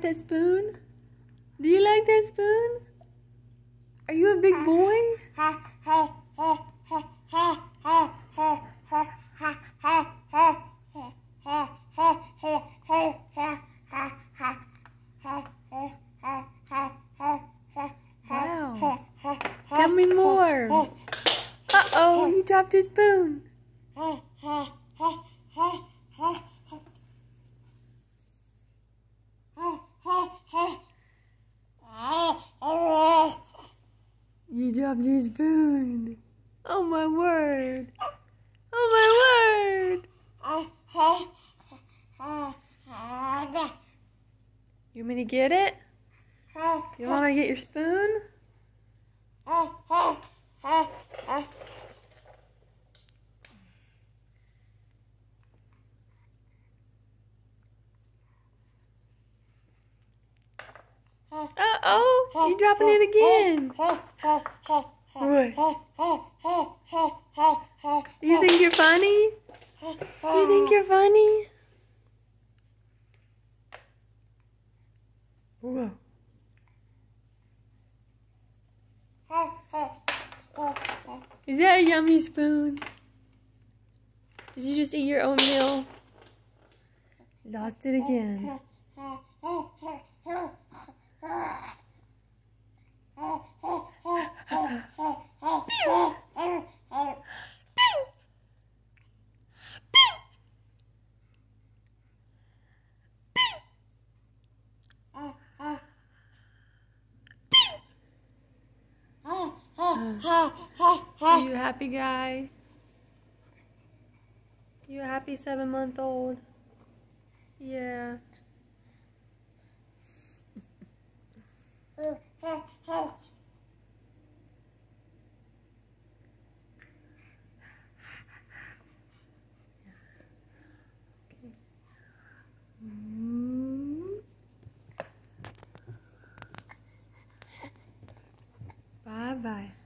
like that spoon? Do you like that spoon? Are you a big boy? Wow. Tell me more. Uh-oh, he dropped his spoon. You dropped your spoon. Oh my word. Oh my word. You want me to get it? You want me to get your spoon? Uh-oh, you're dropping it again. What? You think you're funny? You think you're funny? Whoa. Is that a yummy spoon? Did you just eat your oatmeal? Lost it again. Are you a happy guy? You a happy 7-month-old? Yeah. Bye-bye.